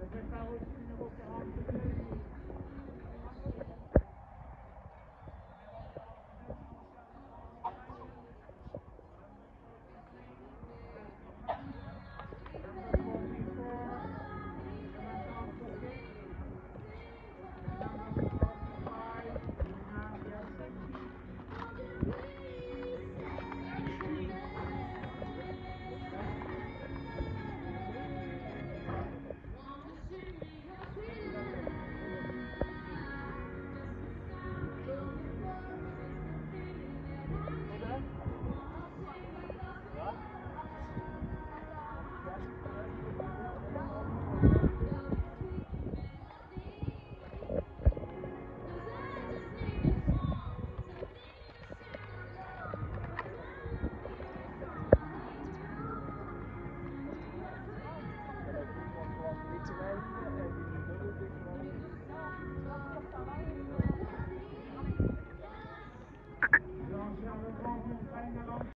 vais faire aussi le numéro 42. Number 44, Jonathan Fouquet. Number 45, Luna Yasaki.